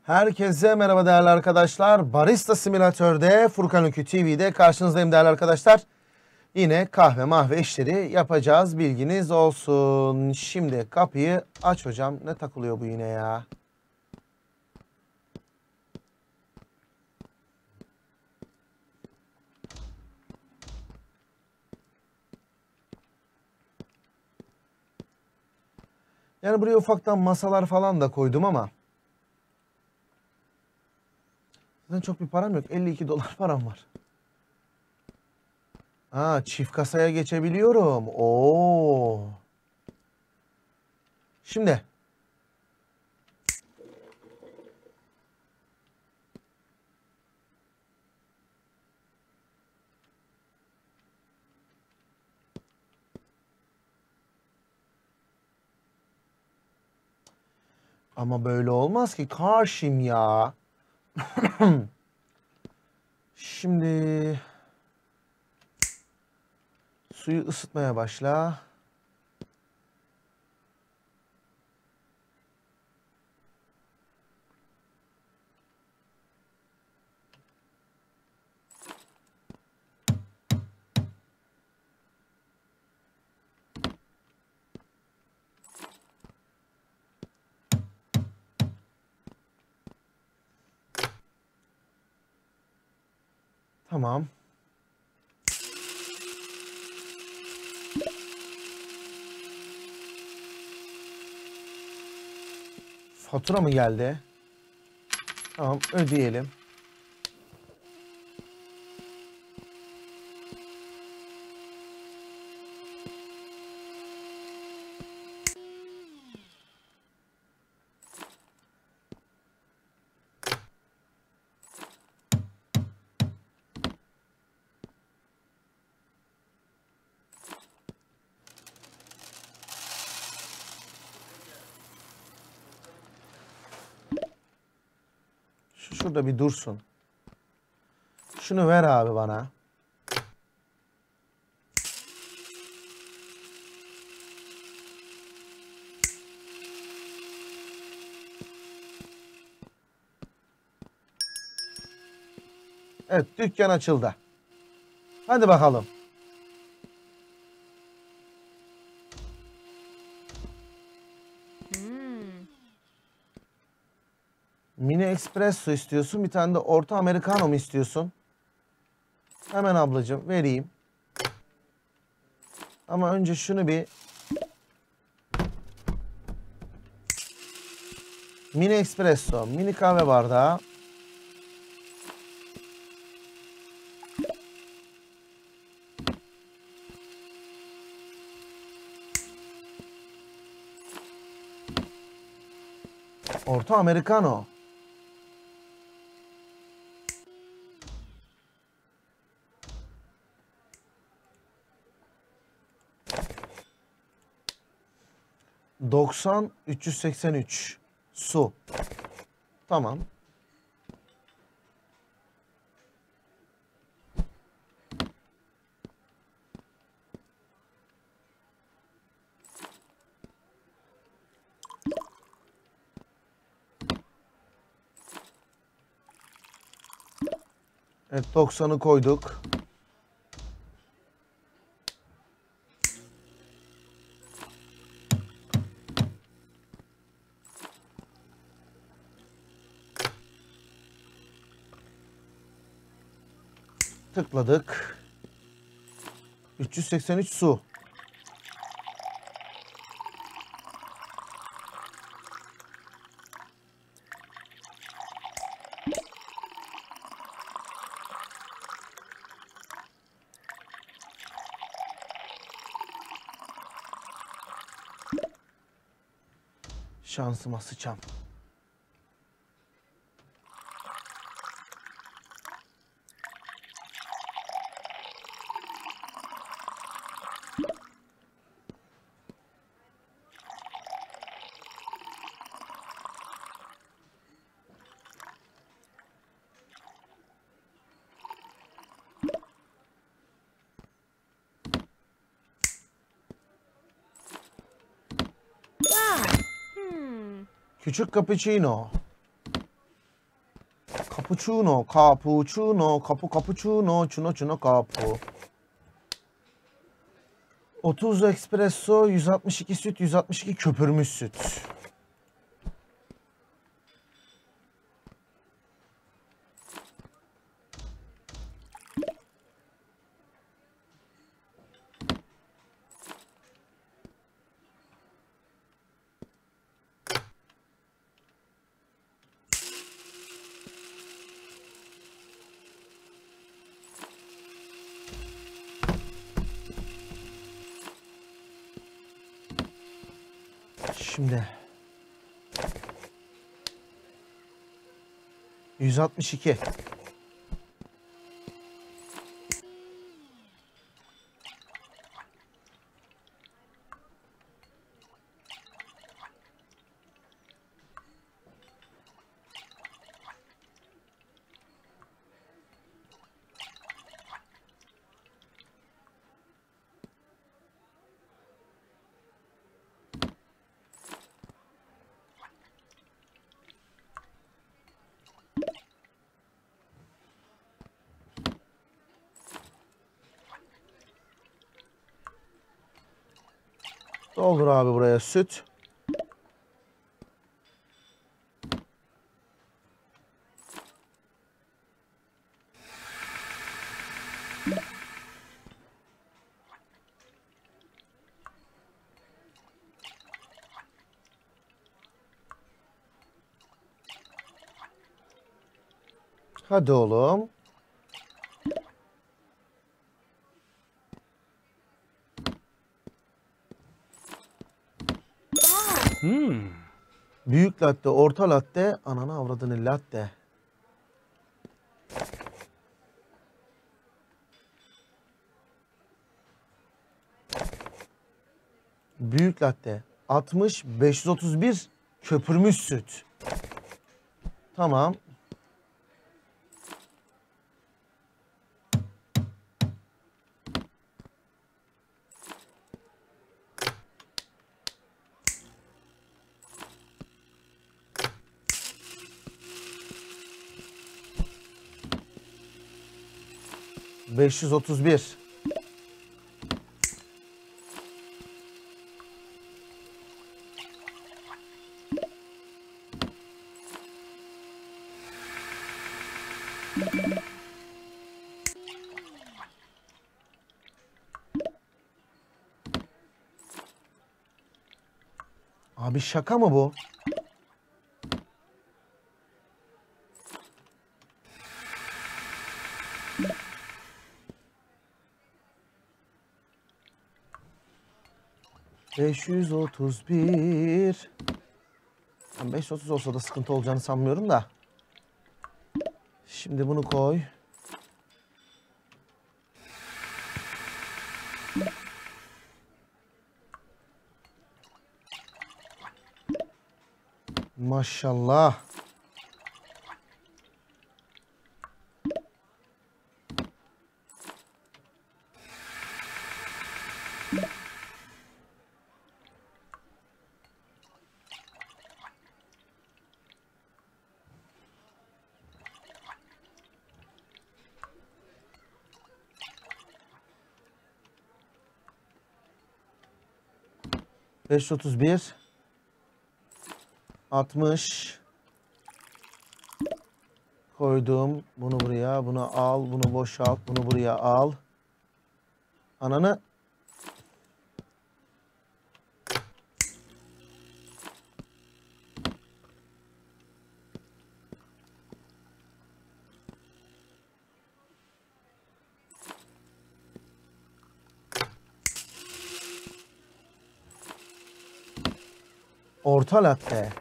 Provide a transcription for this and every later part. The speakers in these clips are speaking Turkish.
Herkese merhaba değerli arkadaşlar. Barista Simülatör'de Furkan Öykü TV'de karşınızdayım değerli arkadaşlar. Yine kahve mahve işleri yapacağız, bilginiz olsun. Şimdi kapıyı aç hocam. Ne takılıyor bu yine ya? Yani buraya ufaktan masalar falan da koydum ama zaten çok bir param yok. 52 dolar param var. Ha, çift kasaya geçebiliyorum. Oo. Şimdi ama böyle olmaz ki karşım ya. Şimdi suyu ısıtmaya başla. Tamam. Fatura mı geldi? Tamam, ödeyelim. Şurada bir dursun. Şunu ver abi bana. Evet, dükkan açıldı. Hadi bakalım. Mini espresso istiyorsun. Bir tane de orta americano mu istiyorsun? Hemen ablacığım vereyim. Ama önce şunu bir... Mini espresso, mini kahve bardağı. Orta americano. ...90 383 su. Tamam. Evet, 90'ı koyduk. Tıkladık. 383 su. Şansıma sıçam. Küçük cappuccino. Cappuccino, cappuccino, cappuccino, çuno çuno kapu. 30 espresso, 162 süt, 162 köpürmüş süt. Şimdi 162. Doldur abi buraya süt. Hadi oğlum. Büyük latte, orta latte, ananı avradını latte. Büyük latte 60, 531 köpürmüş süt. Tamam. ...531. Abi şaka mı bu? ...531... Yani 530 olsa da sıkıntı olacağını sanmıyorum da. Şimdi bunu koy. Maşallah. ...531... ...60... ...koydum. Bunu buraya, bunu al, bunu boşalt, bunu buraya al. Ananı... Orta latte.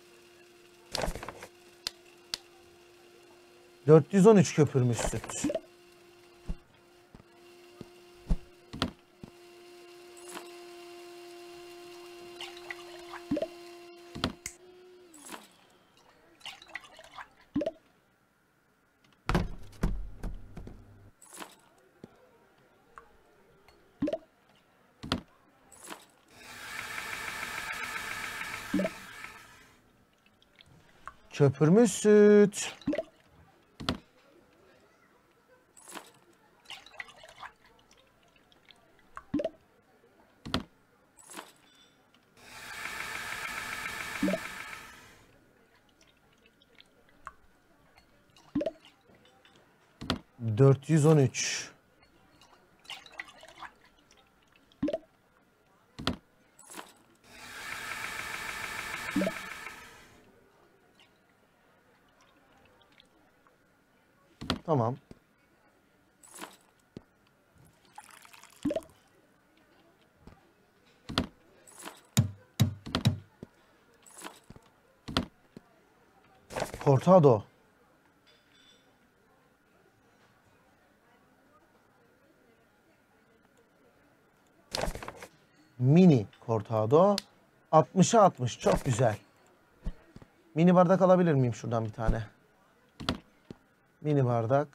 413 köpürmüş süt. Köpürmüş süt. 413. Tamam. Cortado. Mini Cortado. 60'a 60. Çok güzel. Mini bardak alabilir miyim şuradan bir tane? Mini bardak.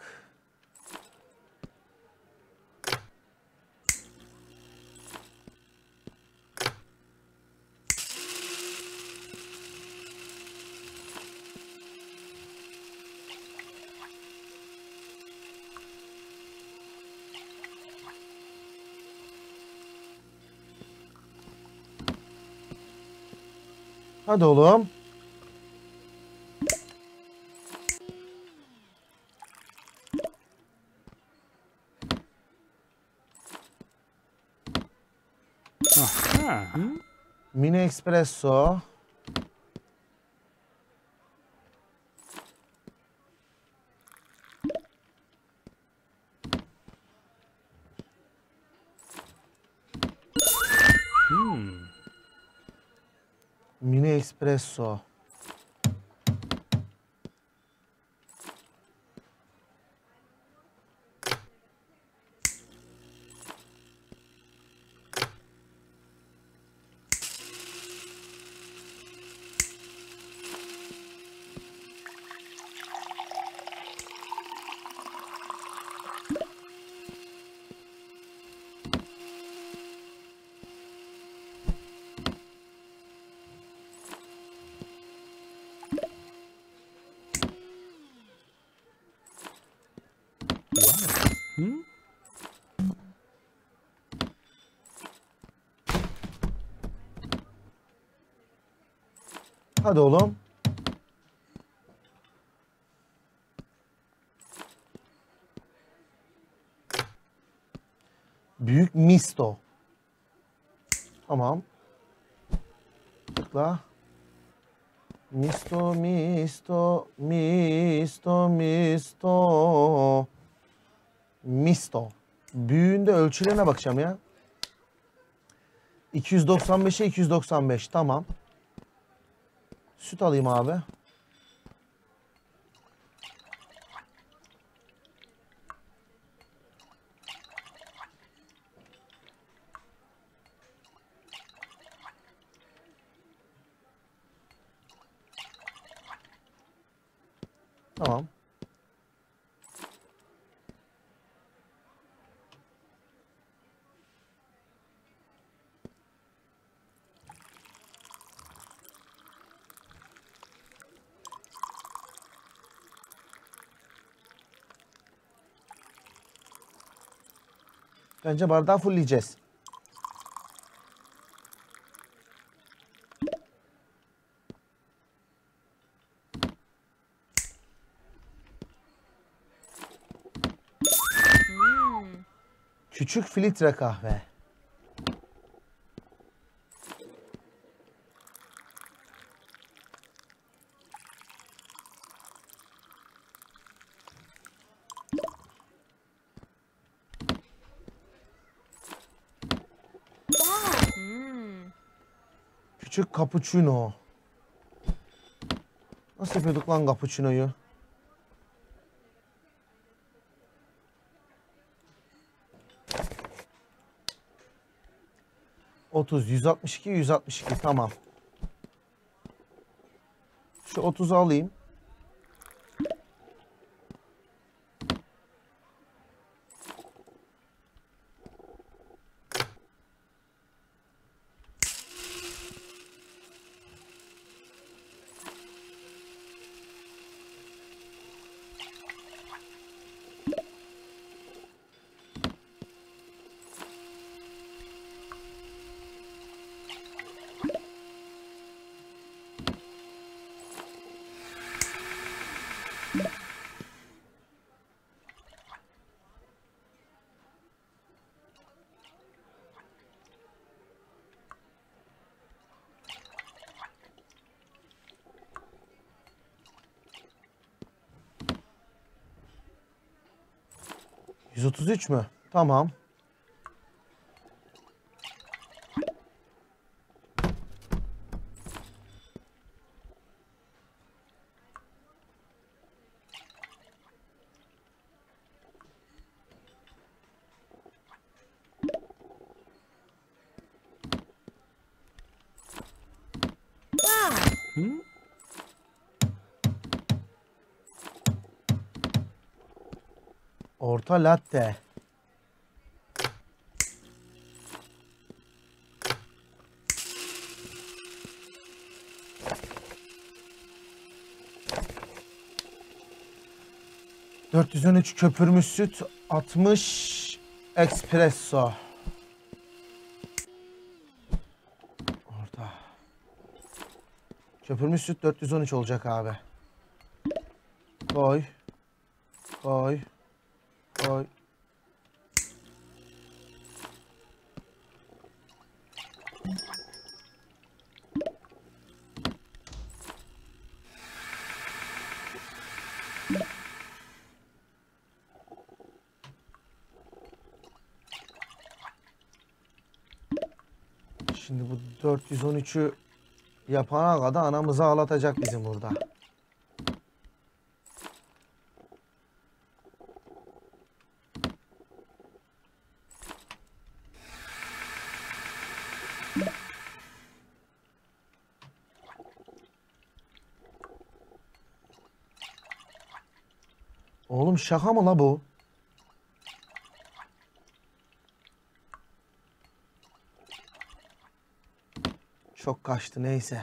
Hadi oğlum. Mini espresso. Mini espresso. Hadi oğlum. Büyük misto. Tamam. Tıkla. Misto, misto, misto, misto. Misto. Büyüğünde ölçülerine bakacağım ya. 295'e 295. Tamam. Süt alayım abi. Tamam. Bence bardağı fullleyeceğiz. Küçük filtre kahve. Küçük cappuccino. Nasıl yapıyorduk lan cappuccino'yu? ...30, 162, 162. Tamam. Şu 30'u alayım. 133 mü? Tamam. Hı? Orta latte. ...413 köpürmüş süt... ...60 espresso. Orada. Köpürmüş süt 413 olacak abi. Koy. Koy. Koy. Şimdi bu 413'ü yapana kadar anamızı ağlatacak bizim burada. Oğlum şaka mı la bu? Çok kaçtı neyse.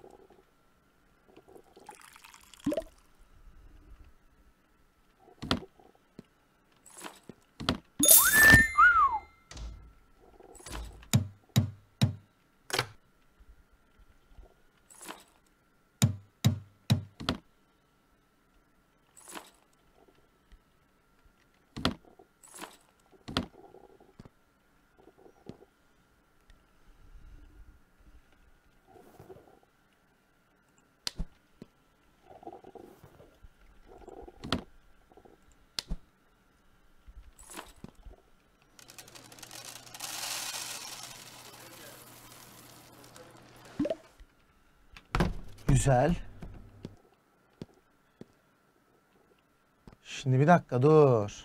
Güzel. Şimdi bir dakika dur.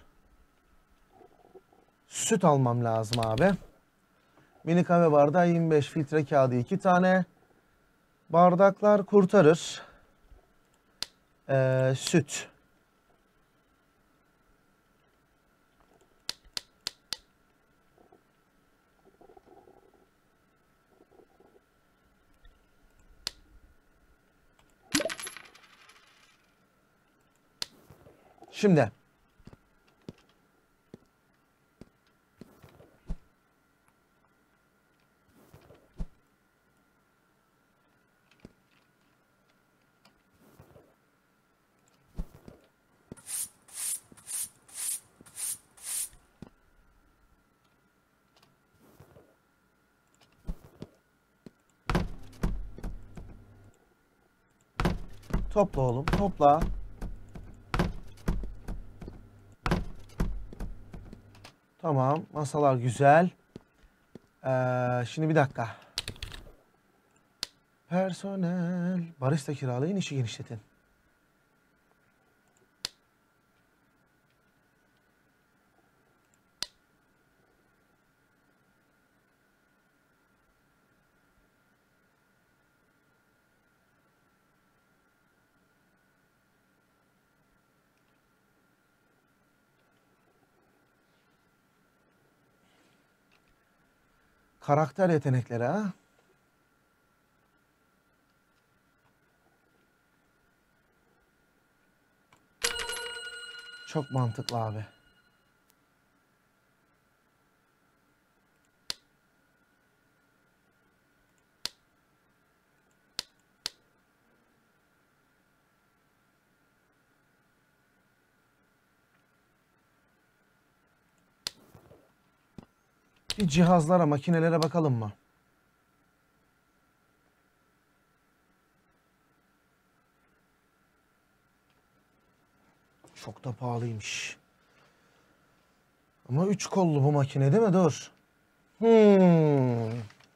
Süt almam lazım abi. Mini kahve bardağı 25, filtre kağıdı 2 tane. Bardaklar kurtarır. Süt. Şimdi. Topla oğlum, topla. Tamam, masalar güzel. Şimdi bir dakika. Personel. Barista kiralayın, işi genişletin. Karakter yetenekleri ha. Çok mantıklı abi. Bir cihazlara, makinelere bakalım mı? Çok da pahalıymış. Ama 3 kollu bu makine değil mi? Dur. Hmm.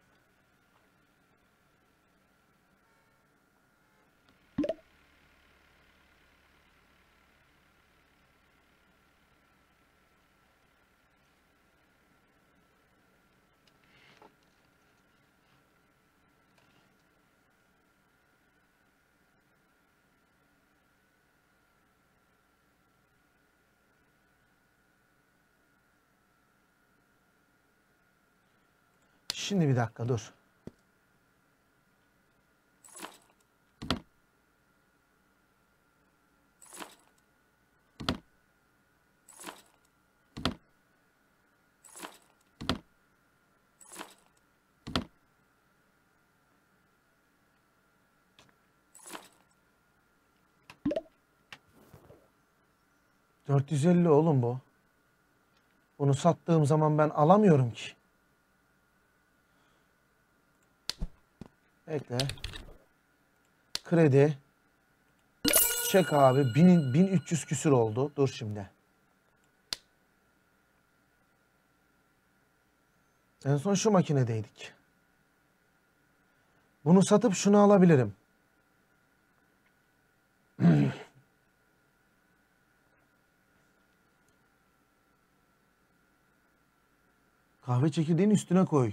Şimdi bir dakika dur. ...450 oğlum bu. Bunu sattığım zaman ben alamıyorum ki. Bekle. Kredi. Çek abi. 1300 küsür oldu. Dur şimdi. En son şu makinedeydik. Bunu satıp şunu alabilirim. Kahve çekirdeğini üstüne koy.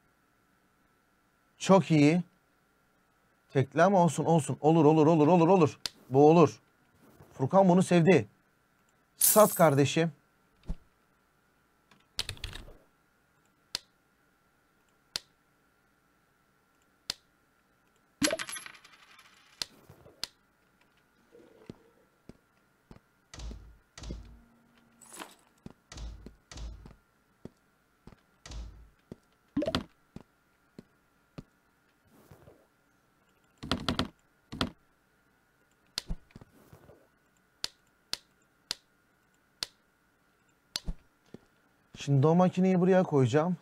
Çok iyi. Tekli ama olsun olsun. Olur olur olur olur olur. Bu olur. Furkan bunu sevdi. Sat kardeşim. Şimdi o makineyi buraya koyacağım.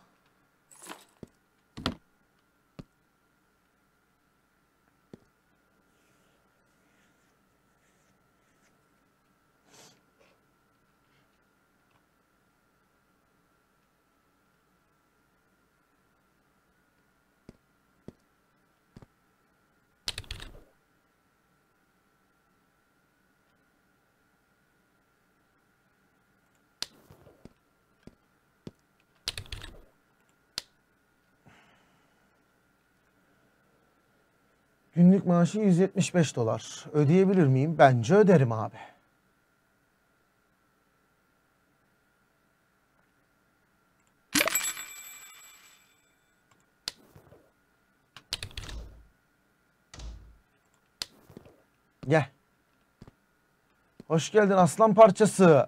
Günlük maaşı 175 dolar. Ödeyebilir miyim? Bence öderim abi. Gel. Hoş geldin aslan parçası.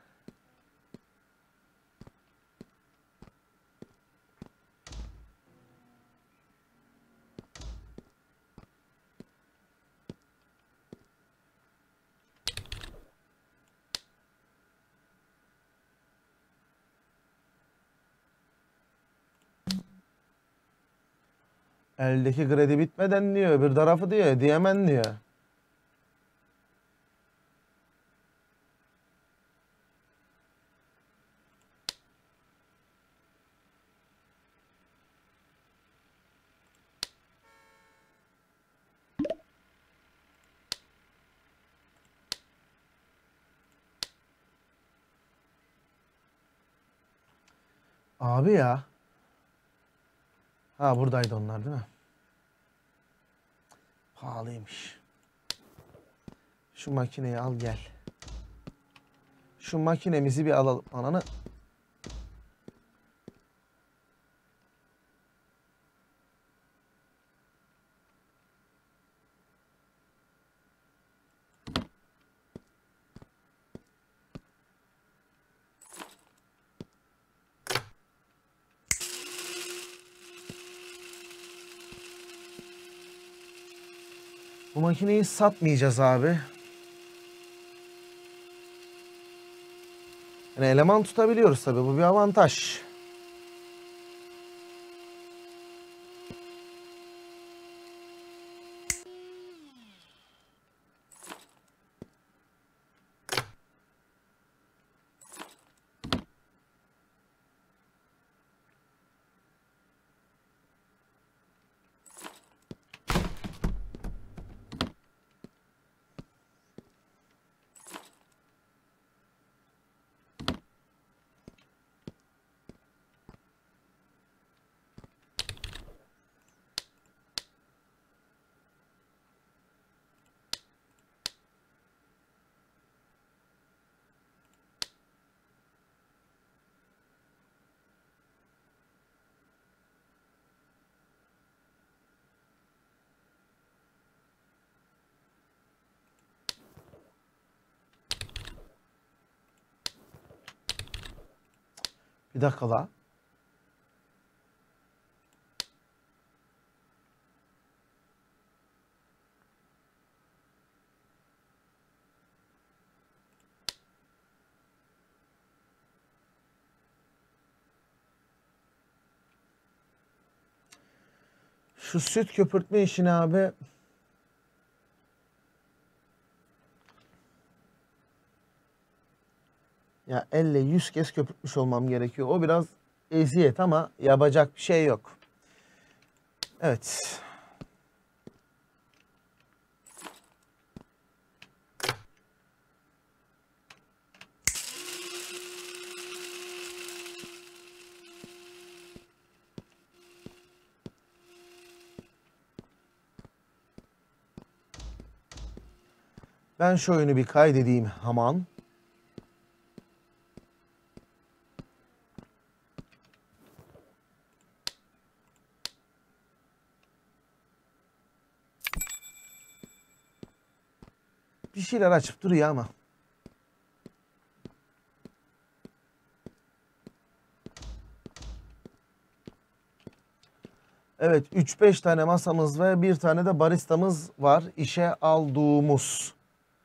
Eldeki kredi bitmeden diyor. Bir tarafı diyor. Ödeyemen diyor. Abi ya. Ha buradaydı onlar değil mi? Pahalıymış. Şu makineyi al gel. Şu makinemizi bir alalım. Ananı. Bu makineyi satmayacağız abi. Yani eleman tutabiliyoruz tabii. Bu bir avantaj. Bir dakika la. Şu süt köpürtme işini abi ya elle 100 kez köpürtmüş olmam gerekiyor. O biraz eziyet ama yapacak bir şey yok. Evet. Ben şu oyunu bir kaydedeyim hemen. Bir şeyler açıp duruyor ama. Evet, 3-5 tane masamız ve bir tane de baristamız var işe aldığımız.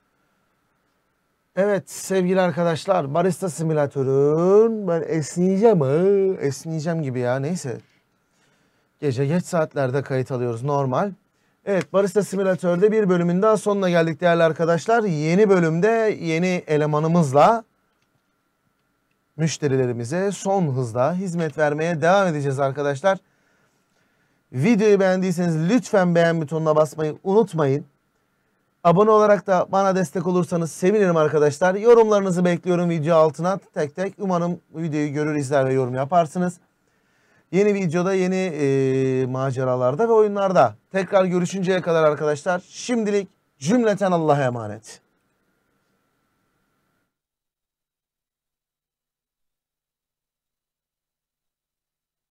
Evet sevgili arkadaşlar, barista simülatörün ben esneyeceğim gibi ya, neyse. Gece geç saatlerde kayıt alıyoruz normal. Evet, barista simülatörde bir bölümün daha sonuna geldik değerli arkadaşlar. Yeni bölümde yeni elemanımızla müşterilerimize son hızla hizmet vermeye devam edeceğiz arkadaşlar. Videoyu beğendiyseniz lütfen beğen butonuna basmayı unutmayın. Abone olarak da bana destek olursanız sevinirim arkadaşlar. Yorumlarınızı bekliyorum video altına tek tek. Umarım videoyu görür, izler ve yorum yaparsınız. Yeni videoda, yeni maceralarda ve oyunlarda tekrar görüşünceye kadar arkadaşlar şimdilik cümleten Allah'a emanet.